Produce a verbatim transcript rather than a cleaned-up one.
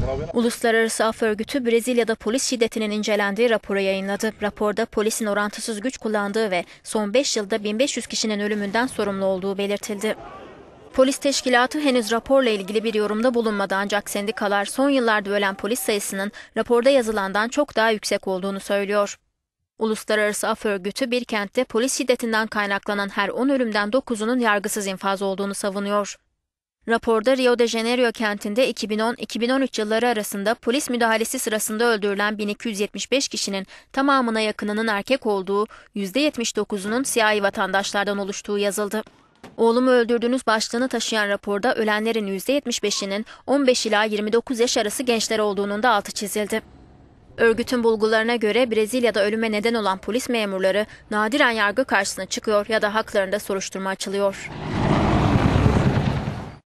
Uluslararası Af Örgütü, Brezilya'da polis şiddetinin incelendiği raporu yayınladı. Raporda polisin orantısız güç kullandığı ve son beş yılda bin beş yüz kişinin ölümünden sorumlu olduğu belirtildi. Polis teşkilatı henüz raporla ilgili bir yorumda bulunmadı, ancak sendikalar son yıllarda ölen polis sayısının raporda yazılandan çok daha yüksek olduğunu söylüyor. Uluslararası Af Örgütü, bir kentte polis şiddetinden kaynaklanan her on ölümden dokuzunun yargısız infaz olduğunu savunuyor. Raporda Rio de Janeiro kentinde iki bin on - iki bin on üç yılları arasında polis müdahalesi sırasında öldürülen bin iki yüz yetmiş beş kişinin tamamına yakınının erkek olduğu, yüzde yetmiş dokuzunun siyahi vatandaşlardan oluştuğu yazıldı. "Oğlumu öldürdünüz" başlığını taşıyan raporda ölenlerin yüzde yetmiş beşinin on beş ila yirmi dokuz yaş arası gençler olduğunun da altı çizildi. Örgütün bulgularına göre Brezilya'da ölüme neden olan polis memurları nadiren yargı karşısına çıkıyor ya da haklarında soruşturma açılıyor.